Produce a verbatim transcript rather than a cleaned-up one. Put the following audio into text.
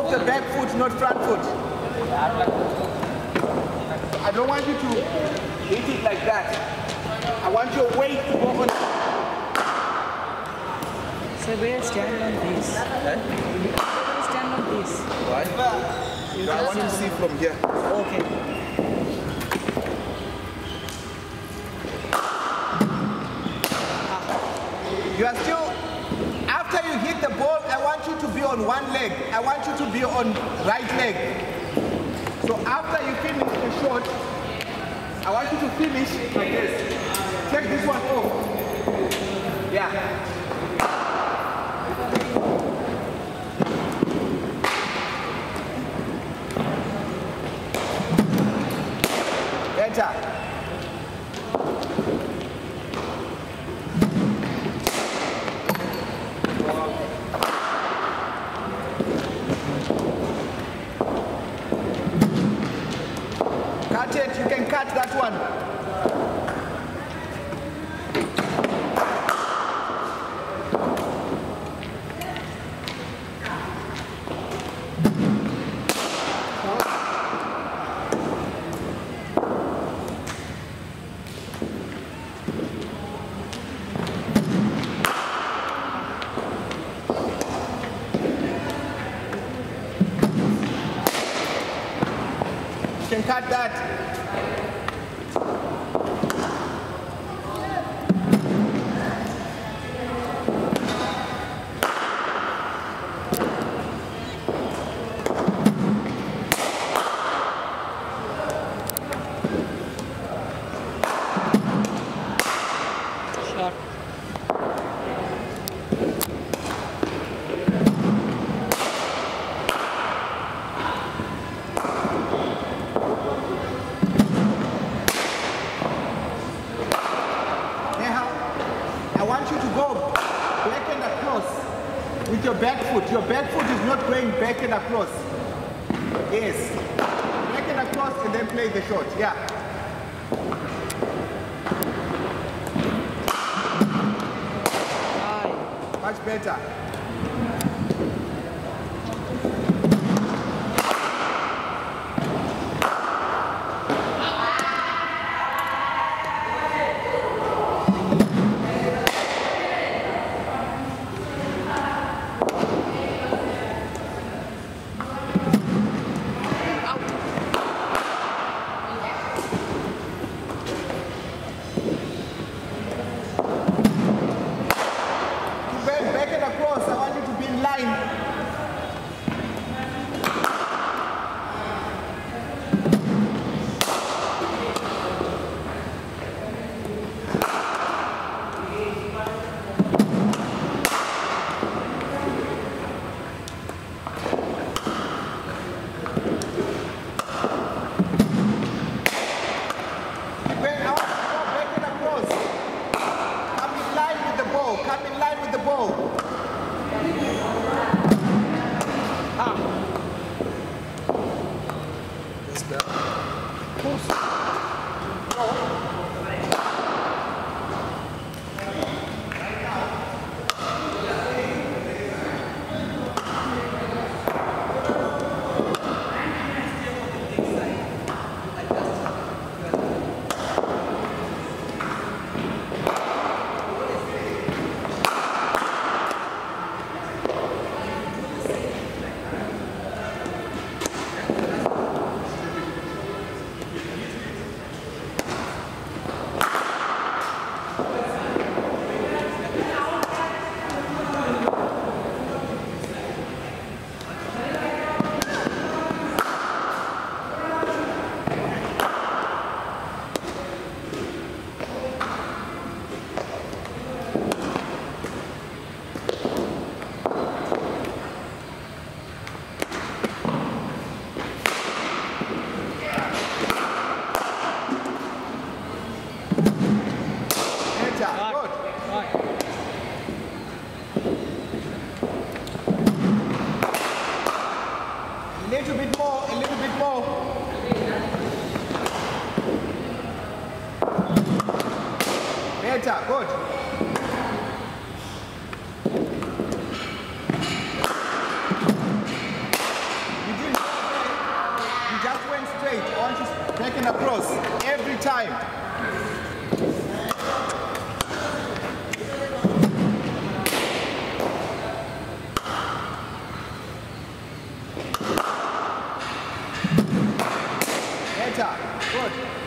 with your back foot, not front foot. I don't want you to hit it like that. I want your weight to go on. So where stand on this? Eh? Where stand on this? Why? So I want to see from here. Okay. You are still, after you hit the ball, I want you to be on one leg. I want you to be on right leg. So after you finish the shot, I want you to finish like this. Take this one off. Yeah. Better. Cut it, you can cut that one. You can cut that. Shot. I want you to go back and across with your back foot. Your back foot is not going back and across. Yes. Back and across and then play the shot. Yeah. Aye. Much better. Across, I want you to be in line. When I want you to go back and across, come in line with the ball. Come in line with the ball. A little bit more, a little bit more. Better, good. across every time. Better. Good.